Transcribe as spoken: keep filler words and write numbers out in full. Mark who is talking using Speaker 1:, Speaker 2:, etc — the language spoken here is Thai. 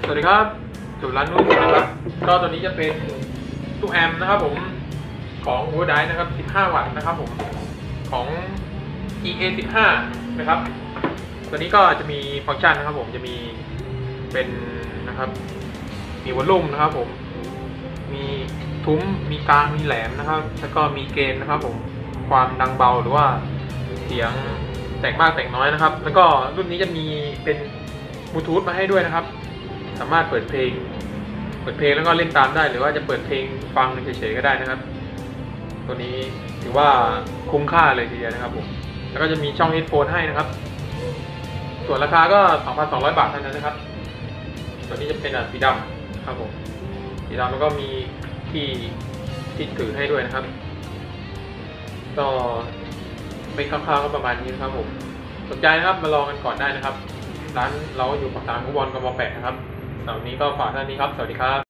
Speaker 1: สวัสดีครับสู่ร้านนู้นนะครับก็ตัวนี้จะเป็นตู้แอมป์นะครับผมของหัวไดนะครับสิบห้าวัตต์นะครับผมของ อี เอ สิบห้า นะครับตัวนี้ก็จะมีฟังก์ชันนะครับผมจะมีเป็นนะครับมีวอลลุ่มนะครับผมมีทุ้มมีกลางมีแหลมนะครับแล้วก็มีเกณฑ์นะครับผมความดังเบาหรือว่าเสียงแตกมากแตกน้อยนะครับแล้วก็รุ่นนี้จะมีเป็นบลูทูธมาให้ด้วยนะครับสามารถเปิดเพลงเปิดเพลงแล้วก็เล่นตามได้หรือว่าจะเปิดเพลงฟังเฉยๆก็ได้นะครับตัวนี้ถือว่าคุ้มค่าเลยทีเดียวนะครับผมแล้วก็จะมีช่องเฮดโฟนให้นะครับส่วนราคาก็ สองพันสองร้อย บาทเท่านั้นนะครับตัวนี้จะเป็นสีดำครับผมสีดำแล้วก็มีที่ที่ถือให้ด้วยนะครับก็เป็นคร่าวๆก็ประมาณนี้นะครับผมสนใจนะครับมาลองกันก่อนได้นะครับร้านเราอยู่ปากทางฟุตบอลกม.แปดนะครับสำหรับวันนี้ก็ฝากเท่านี้ครับสวัสดีครับ